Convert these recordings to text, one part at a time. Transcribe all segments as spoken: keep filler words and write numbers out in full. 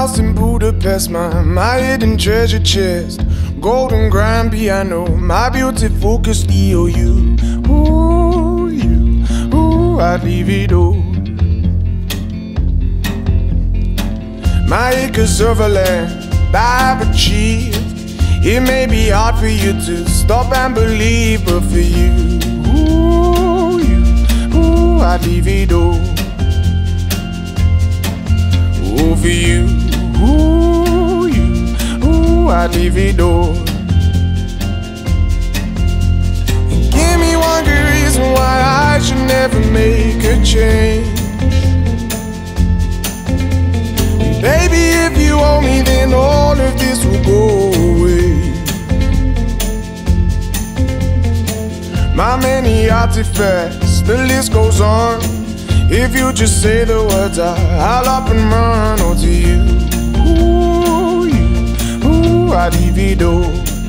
house in Budapest, my, my hidden treasure chest, golden grand piano, my beauty focus E O U. Ooh, you, ooh, I'd leave it all. My acres of land I've achieved. It may be hard for you to stop and believe, but for you, ooh, you, ooh, I'd leave it all. Ooh, for you, ooh, you, ooh, I'd leave it all. And give me one good reason why I should never make a change. Baby, if you owe me, then all of this will go away. My many artifacts, the list goes on. If you just say the words, I, I'll up and run. Oh, to you, ooh, you, ooh, I'd leave it all.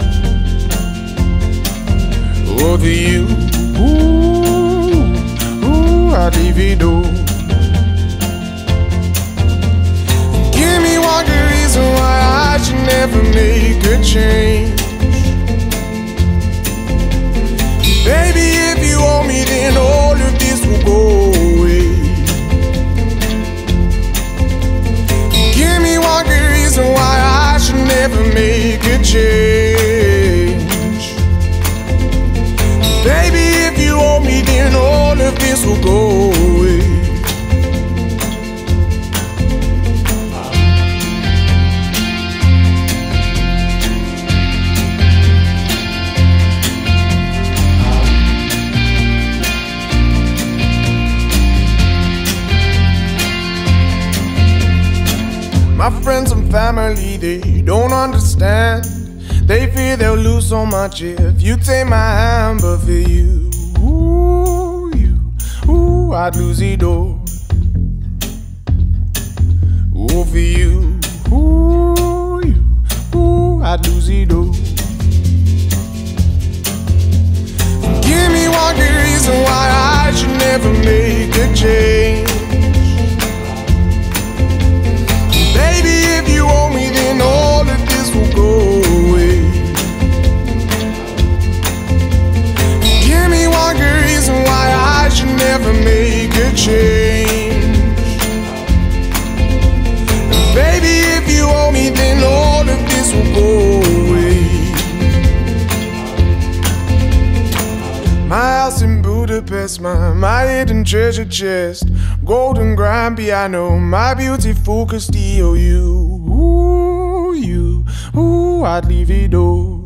Oh, to you, ooh, ooh, I'd leave it all. Give me one good reason why I should never make a change. Baby, if you owe me, then all of this will go away. Give me one good reason why I should never make a change. Baby, if you owe me, then all of this will go away. My friends and family, they don't understand. They fear they'll lose so much if you take my hand. But for you, ooh, you, ooh, I'd lose it all. Ooh, for you, ooh, you, ooh, I'd lose it all. Give me one good reason why I should never make a change. Baby, if you owe me, then all of this will go away. Give me one good reason why I should never make a change. Baby, if you owe me, then all of this will go away. My house in Budapest, my, my hidden treasure chest, golden grand piano, my beauty focused E O U. Ooh, you, ooh, I'd leave it all.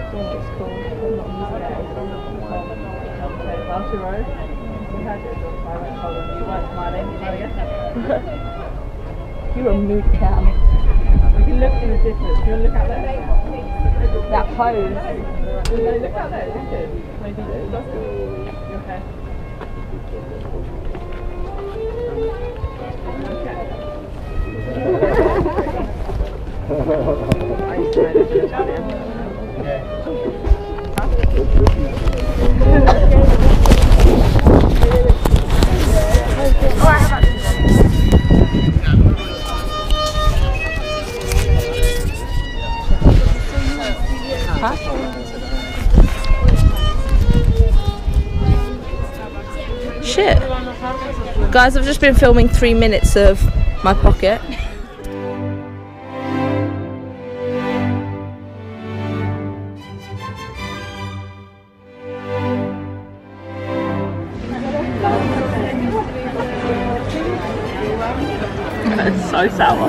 it's called. Welsh Road. We had it on my right shoulder and you weren't smiling, I guess. You're a mood cam. We can look in the distance. You want to look out there? That pose. No, look out there. That's good. Maybe that's good. You okay? Shit. Guys, I've just been filming three minutes of my pocket. It's so sour.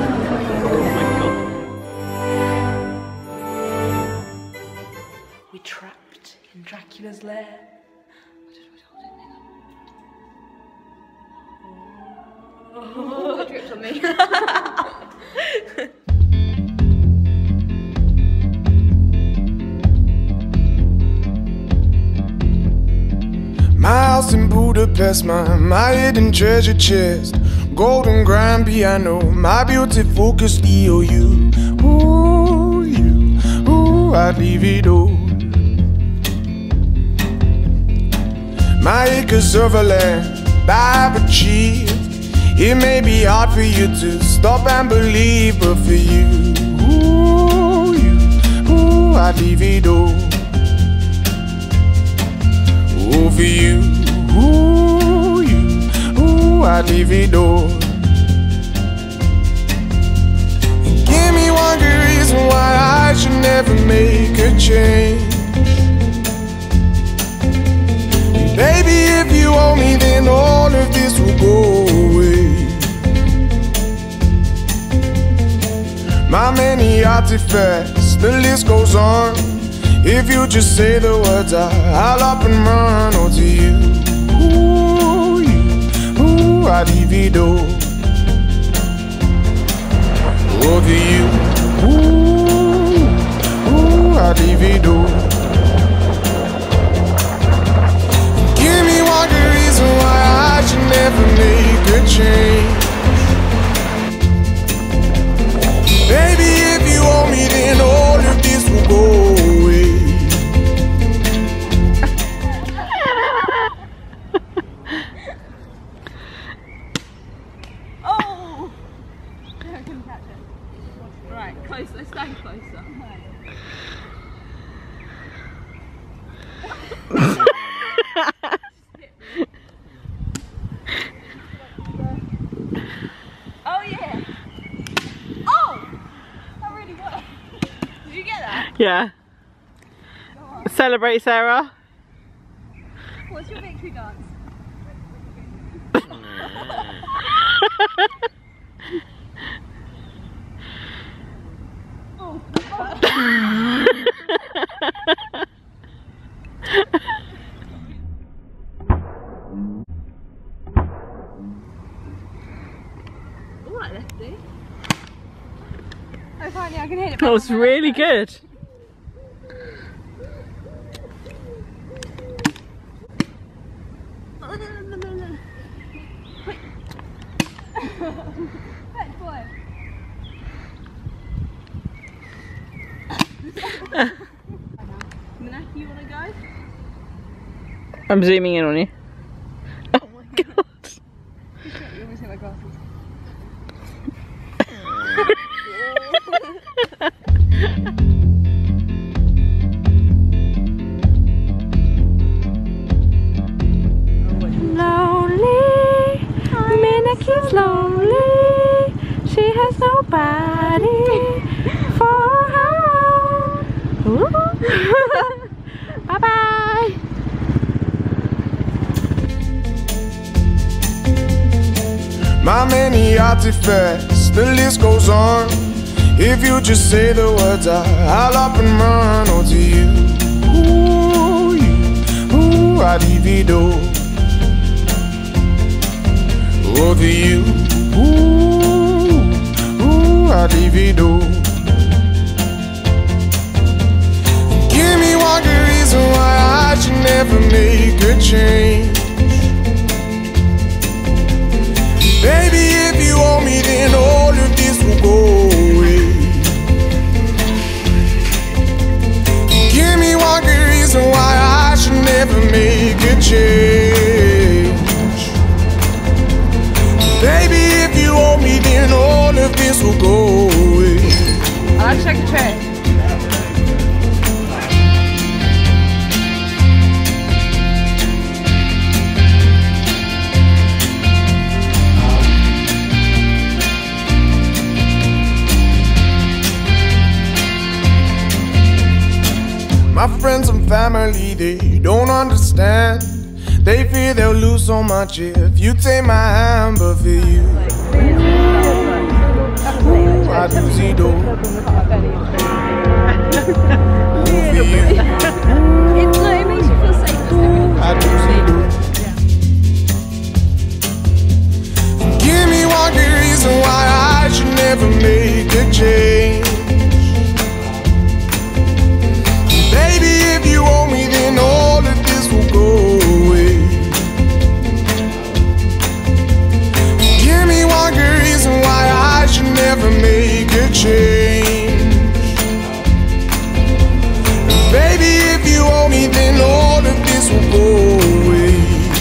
We're trapped in Dracula's lair. Oh, it dripped on me. My house in Budapest, my, my hidden treasure chest, golden grand piano, my beauty focused E O U. Ooh, you, ooh, I'd leave it all. My acres of land I've achieved. It may be hard for you to stop and believe, but for you, ooh, you, ooh, I'd leave it all. Ooh, for you, ooh, you, ooh, I'd leave it all. Give me one good reason why I should never make a change. Baby, if you owe me, then all of this will go away. My many artifacts, the list goes on. If you just say the words, I, I'll up and run. Oh, to you, ooh, you, ooh, I'd leave it all. Oh, to you, ooh, ooh, I'd leave it all. Give me one good reason why I should never make a change. Baby, if you owe me, then all of this will go away. Oh! I couldn't catch it. Right, closer, stand closer. Oh yeah! Oh! That really worked. Did you get that? Yeah. Celebrate, Sarah. What's your victory dance? Oh. Alright, Lefty. Oh, finally, I can hit it. That was really good. Bad boy. Manaki, you wanna go? I'm zooming in on you. Oh my god. You always hit my glasses. Lonely, Minaki's lonely. She has nobody for her. Bye bye. My many artifacts, the list goes on. If you just say the words, I, I'll up and run. Oh, to you. make a change. Baby, if you owe me, then all of this will go away. Give me one good reason why I should never make a change. Baby, if you owe me, then all of this will go away. I like to check the tray. My friends and family, they don't understand. They fear they'll lose so much if you take my hand, but for you, ooh, I'd lose it all. Ooh, for you, It's like, it makes you feel safe. I'd lose it all. Give me one good reason why I should never make a change. Baby, if you owe me, then all of this will go away. Give me one good reason why I should never make a change. Baby, if you owe me, then all of this will go away.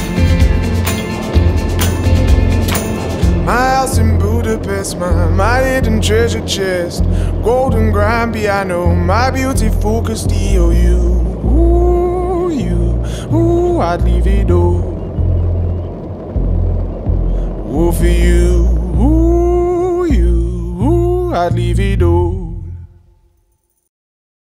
My house in Budapest, my, my hidden treasure chest, golden grand piano, my beautiful Castillo. You, ooh, you, ooh, I'd leave it all. Ooh, for you, ooh, you, ooh, I'd leave it all.